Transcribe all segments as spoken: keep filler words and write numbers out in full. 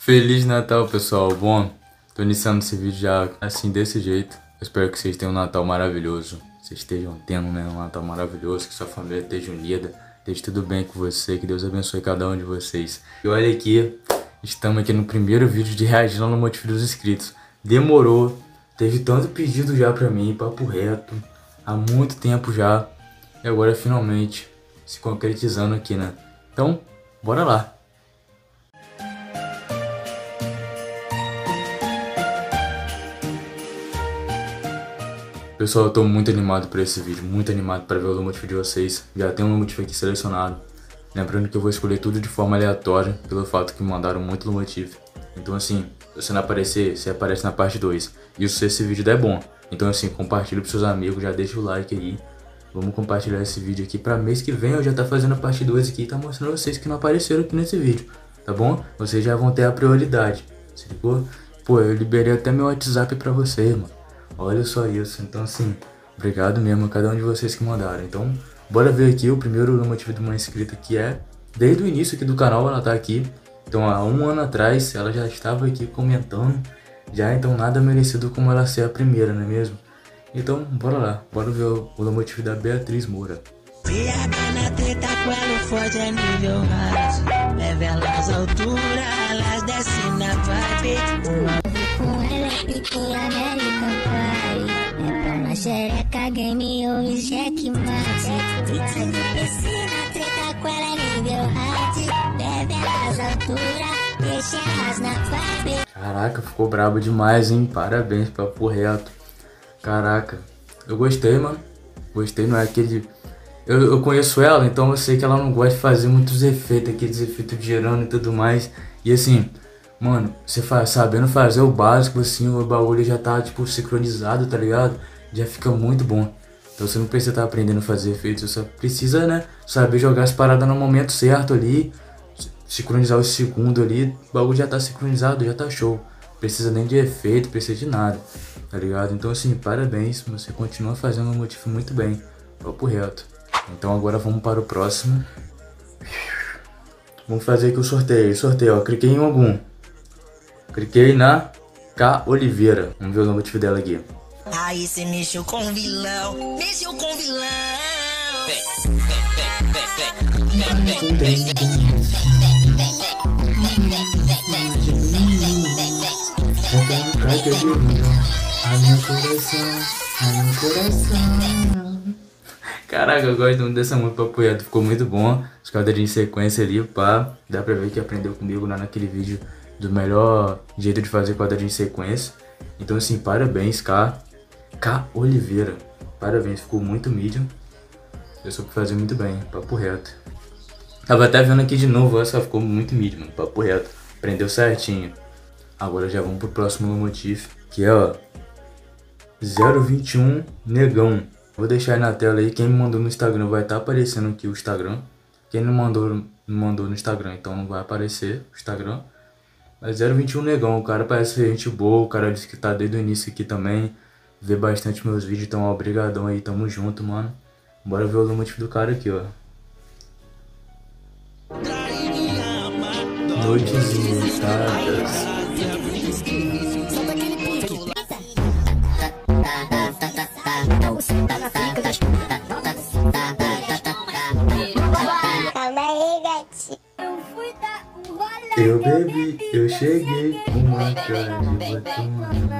Feliz Natal, pessoal. Bom, tô iniciando esse vídeo já assim, desse jeito. Eu espero que vocês tenham um Natal maravilhoso. Vocês estejam tendo, né, um Natal maravilhoso. Que sua família esteja unida. Esteja tudo bem com você. Que Deus abençoe cada um de vocês. E olha aqui, estamos aqui no primeiro vídeo de reagindo no motivo dos inscritos. Demorou. Teve tanto pedido já pra mim, papo reto. Há muito tempo já. E agora finalmente se concretizando aqui, né? Então, bora lá. Pessoal, eu tô muito animado por esse vídeo, muito animado para ver o motivo de vocês. Já tem um motivo aqui selecionado. Lembrando que eu vou escolher tudo de forma aleatória, pelo fato que mandaram muito motivo. Então assim, se você não aparecer, você aparece na parte dois. Isso se esse vídeo der bom. Então assim, compartilha pros seus amigos, já deixa o like aí. Vamos compartilhar esse vídeo aqui pra mês que vem eu já tá fazendo a parte dois aqui e tá mostrando vocês que não apareceram aqui nesse vídeo. Tá bom? Vocês já vão ter a prioridade. Se ligou? Pô, eu liberei até meu WhatsApp pra vocês, mano. Olha só isso, então assim, obrigado mesmo a cada um de vocês que mandaram. Então, bora ver aqui o primeiro motivo de uma inscrita que é, desde o início aqui do canal ela tá aqui. Então há um ano atrás ela já estava aqui comentando, já então nada merecido como ela ser a primeira, não é mesmo? Então, bora lá, bora ver o, o motivo da Beatriz Moura. Xereca game ou cheque mate. Piscina, treta com ela nível hard. Bebe as alturas, deixa elas na vibe. Caraca, ficou brabo demais, hein? Parabéns, papo reto. Caraca, eu gostei, mano. Gostei, não é aquele... Eu, eu conheço ela, então eu sei que ela não gosta de fazer muitos efeitos, aqueles efeitos girando e tudo mais. E assim, mano, você faz, sabendo fazer o básico, assim, o bagulho já tá, tipo, sincronizado, tá ligado? Já fica muito bom. Então você não precisa estar aprendendo a fazer efeitos, você só precisa, né, saber jogar as paradas no momento certo ali, sincronizar o segundo ali, o bagulho já tá sincronizado, já tá show. Precisa nem de efeito, precisa de nada, tá ligado? Então assim, parabéns, você continua fazendo o motivo muito bem, papo reto. Então agora vamos para o próximo. Vamos fazer aqui o sorteio, sorteio, ó, cliquei em algum. Cliquei na K. Oliveira, vamos ver o motivo dela aqui. Aí cê mexeu com vilão, mexeu com vilão. Caraca, eu gosto muito dessa música, papo reto, ficou muito bom. Os quadradinhos em sequência ali, pá. Dá pra ver que aprendeu comigo lá naquele vídeo do melhor jeito de fazer quadradinho em sequência. Então assim, parabéns, K. K. Oliveira. Parabéns, ficou muito medium. Eu soube fazer muito bem, papo reto. Tava até vendo aqui de novo, essa ficou muito medium, papo reto. Aprendeu certinho. Agora já vamos pro próximo motivo, que é, ó, zero vinte e um Negão. Vou deixar aí na tela aí, quem me mandou no Instagram vai estar aparecendo aqui o Instagram. Quem não mandou, não mandou no Instagram, então não vai aparecer o Instagram. Mas zero vinte e um Negão, o cara parece ser gente boa, o cara disse que tá desde o início aqui também. Vê bastante meus vídeos, então ó, obrigadão aí, tamo junto, mano. Bora ver o motivo do cara aqui, ó. Noites ilimitadas. Calma aí, gatinho. Eu bebi, eu cheguei, uma cara de batom.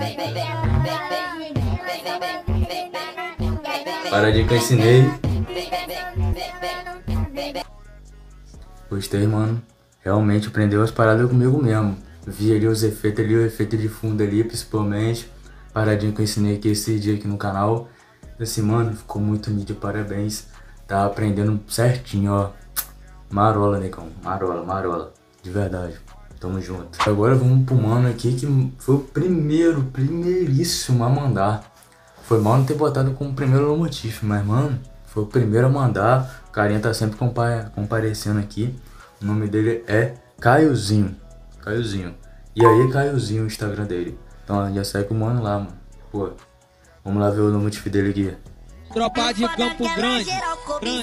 Paradinha que eu ensinei. Gostei, mano. Realmente aprendeu as paradas comigo mesmo. Vi ali os efeitos ali, o efeito de fundo ali, principalmente. Paradinha que eu ensinei aqui esse dia aqui no canal. Assim, mano, ficou muito nítido, parabéns. Tá aprendendo certinho, ó. Marola, negão. Marola, marola. De verdade. Tamo junto. Agora vamos pro mano aqui que foi o primeiro, primeiríssimo a mandar. Foi mal não ter botado como primeiro no motivo, mas mano, foi o primeiro a mandar. O carinha tá sempre compa comparecendo aqui. O nome dele é Caiozinho. Caiozinho. E aí, Caiozinho, o Instagram dele. Então já segue o mano lá, mano. Pô, vamos lá ver o motivo dele aqui. Tropa de Campo Grande. Grande.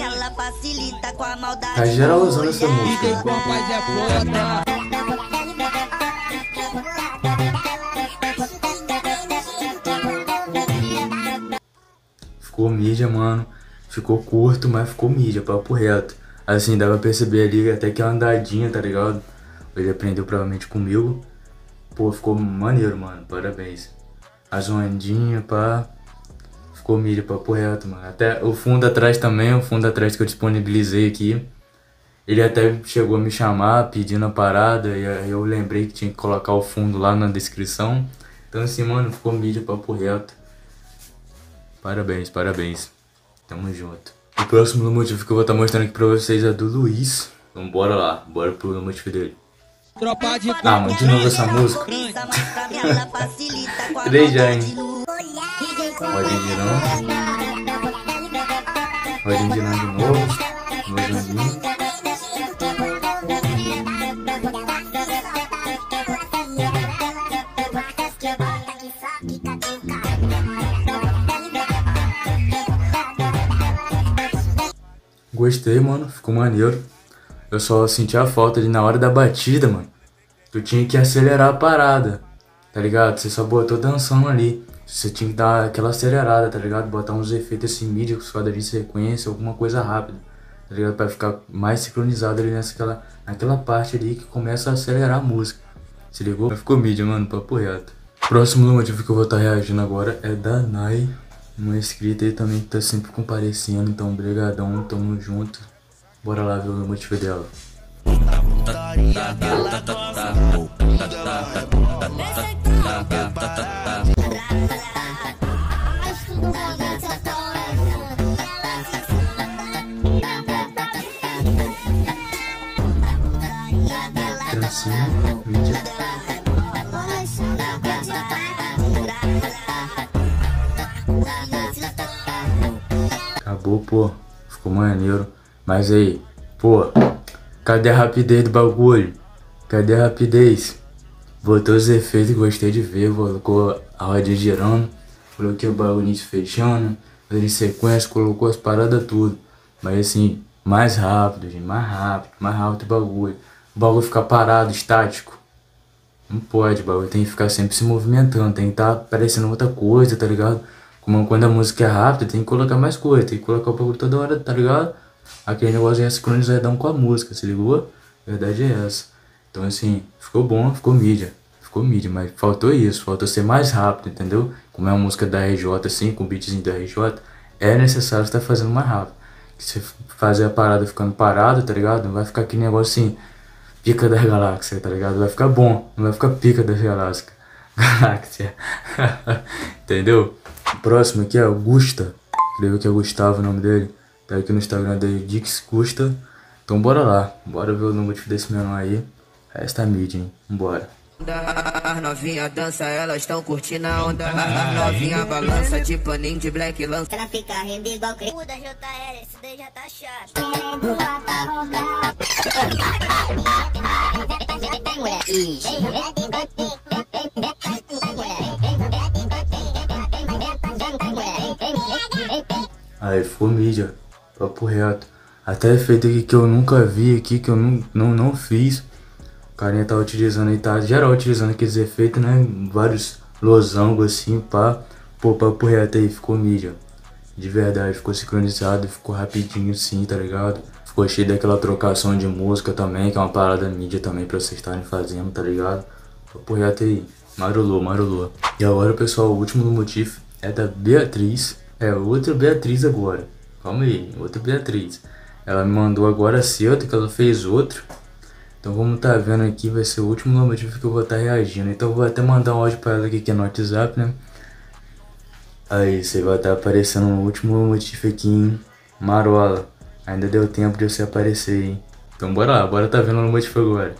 Tá geral usando essa música. E quem compaz é foda. ficou mídia, mano. Ficou curto, mas ficou mídia, papo reto. Assim, dava pra perceber ali até que a andadinha, tá ligado? Ele aprendeu provavelmente comigo. Pô, ficou maneiro, mano. Parabéns. As ondinhas, pá. Ficou mídia, papo reto, mano. Até o fundo atrás também, o fundo atrás que eu disponibilizei aqui. Ele até chegou a me chamar pedindo a parada. E aí eu lembrei que tinha que colocar o fundo lá na descrição. Então assim, mano, ficou mídia, papo reto. Parabéns, parabéns. Tamo junto. O próximo motivo que eu vou estar mostrando aqui pra vocês é do Luiz. Então bora lá, bora pro motivo dele. Tropa de Ah, mano, de novo essa música. Três já, hein? Rodinho de novo. Rodinho de novo de novo. Rodinho. Gostei, mano. Ficou maneiro. Eu só senti a falta ali na hora da batida, mano. Tu tinha que acelerar a parada, tá ligado? Você só botou dançando ali. Você tinha que dar aquela acelerada, tá ligado? Botar uns efeitos assim, mídia, com esquadra de sequência, alguma coisa rápida, tá ligado? Pra ficar mais sincronizado ali nessa, naquela parte ali que começa a acelerar a música. Se ligou? Ficou mídia, mano, papo reto. Próximo motivo que eu vou estar reagindo agora é da Nai. Uma inscrita aí também que tá sempre comparecendo, então brigadão, tamo junto. Bora lá ver o motivo dela. Trancinha, mídia. Acabou, pô. Ficou maneiro. Mas aí, pô, cadê a rapidez do bagulho? Cadê a rapidez? Botou os efeitos, gostei de ver. Colocou a rodinha girando. Coloquei o bagulho fechando. Fazendo em sequência, colocou as paradas tudo. Mas assim, mais rápido, gente. Mais rápido, mais rápido o bagulho. O bagulho ficar parado, estático. Não pode, o bagulho tem que ficar sempre se movimentando. Tem que estar tá parecendo outra coisa, tá ligado? Como quando a música é rápida, tem que colocar mais coisa. Tem que colocar o bagulho toda hora, tá ligado? Aquele negócio é sincronizadão com a música, se ligou? A verdade é essa. Então assim, ficou bom, ficou mídia. Ficou mídia, mas faltou isso, faltou ser mais rápido, entendeu? Como é uma música da R J assim, com beatzinho da R J, é necessário estar fazendo mais rápido. Se você fazer a parada ficando parado, tá ligado? Não vai ficar aquele negócio assim, pica das galáxias, tá ligado? Vai ficar bom, não vai ficar pica das galáxias. Galáxia. Entendeu? O próximo aqui é o Gusta. Creio que é Gustavo o nome dele. Tá aqui no Instagram dele, Dix Gusta. Então bora lá, bora ver o número desse menor aí. Resta mídia, hein? Vambora. As novinha dança, elas estão curtindo a onda. As novinha balança, tipo paninho de black lança. Ela fica rindo igual cri. Muda J L, esse daí já tá chato. Aí, ficou mídia. Papo reto. Até efeito aqui que eu nunca vi aqui, que eu não, não, não fiz. O carinha tá utilizando aí, tá geral utilizando aqueles efeitos, né? Vários losangos assim, pá. Pô, papo reto aí, ficou mídia. De verdade, ficou sincronizado, ficou rapidinho sim, tá ligado? Ficou cheio daquela trocação de música também, que é uma parada mídia também pra vocês estarem fazendo, tá ligado? Papo reto aí, marulou, marulou. E agora, pessoal, o último motivo é da Beatriz. É, outra Beatriz agora. Calma aí, outra Beatriz. Ela me mandou agora cedo que ela fez outro. Então vamos tá vendo aqui, vai ser o último motivo que eu vou estar tá reagindo. Então eu vou até mandar um áudio pra ela aqui que é no WhatsApp, né? Aí, você vai estar tá aparecendo no último motivo aqui, hein? Marola. Ainda deu tempo de você aparecer, hein? Então bora lá, bora tá vendo no motivo agora.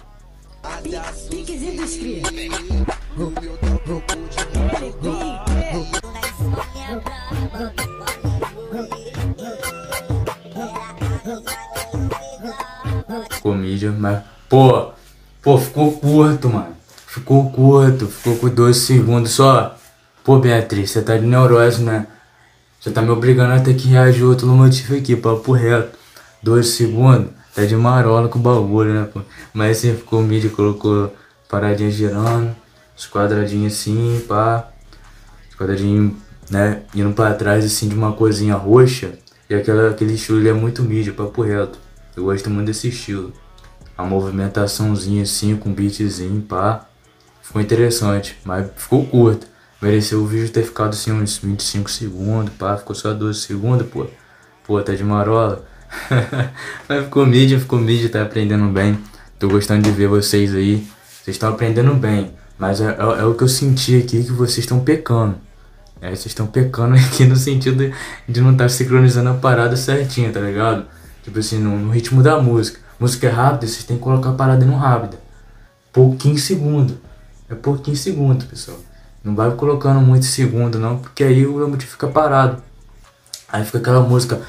Ficou mídia, mas... Pô, pô, ficou curto, mano. Ficou curto, ficou com doze segundos só. Pô, Beatriz, você tá de neurose, né? Você tá me obrigando a ter que reagir outro motivo aqui, papo reto. doze segundos, tá de marola com o bagulho, né, pô? Mas assim, ficou mídia, colocou paradinha girando, os quadradinhos assim, pá. Os quadradinhos né, indo pra trás assim de uma coisinha roxa. E aquela, aquele estilo ele é muito mídia, papo reto. Eu gosto muito desse estilo. A movimentaçãozinha assim, com beatzinho, pá. Ficou interessante, mas ficou curto. Mereceu o vídeo ter ficado assim uns vinte e cinco segundos, pá. Ficou só doze segundos, pô. Pô, tá de marola. Mas ficou mídia, ficou mídia, tá aprendendo bem. Tô gostando de ver vocês aí. Vocês estão aprendendo bem. Mas é, é, é o que eu senti aqui, que vocês estão pecando. É, vocês estão pecando aqui no sentido de não estar tá sincronizando a parada certinha, tá ligado? Tipo assim, no, no ritmo da música. Música é rápida, vocês têm que colocar a parada no rápido. Pouquinho segundo. É pouquinho segundo, pessoal. Não vai colocando muito segundo não, porque aí o Lomotif fica parado. Aí fica aquela música.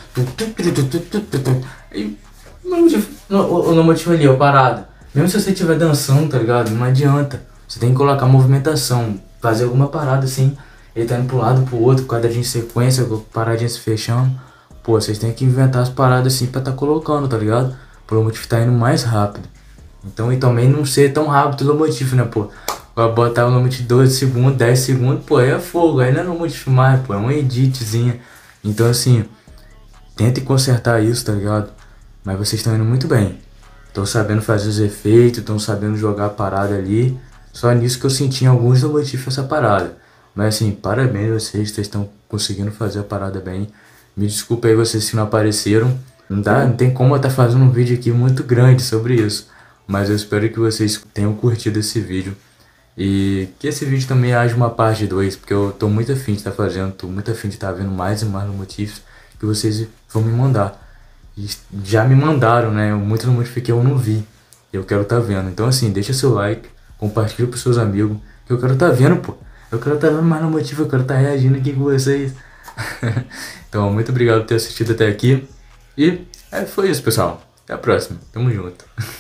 Aí, o Lomotif ali, ó, parado. Mesmo se você estiver dançando, tá ligado? Não adianta. Você tem que colocar movimentação. Fazer alguma parada assim. Ele tá indo pro lado, pro outro, quadradinho em sequência, paradinha se fechando. Pô, vocês tem que inventar as paradas assim pra tá colocando, tá ligado? Pro Lomotif tá indo mais rápido. Então, e também não ser tão rápido o Lomotif, né, pô? Vai botar o Lomotif doze segundos, dez segundos, pô, aí é fogo. Aí não é Lomotif mais, pô, é uma editzinha. Então, assim, tentem consertar isso, tá ligado? Mas vocês estão indo muito bem. Estão sabendo fazer os efeitos, estão sabendo jogar a parada ali. Só nisso que eu senti em alguns Lomotif essa parada. Mas assim, parabéns a vocês, vocês estão conseguindo fazer a parada bem. Me desculpa aí vocês que não apareceram. Não, dá, não tem como eu estar fazendo um vídeo aqui muito grande sobre isso. Mas eu espero que vocês tenham curtido esse vídeo. E que esse vídeo também haja uma parte dois, porque eu tô muito afim de estar fazendo, tô muito afim de estar vendo mais e mais Lomotifs que vocês vão me mandar. E já me mandaram, né? Muito Lomotif que eu não vi. Eu quero estar vendo. Então assim, deixa seu like, compartilha pros seus amigos, que eu quero estar vendo, pô. Eu quero estar vendo mais Lomotif, eu quero estar reagindo aqui com vocês. Então, muito obrigado por ter assistido até aqui. E é, foi isso, pessoal. Até a próxima. Tamo junto.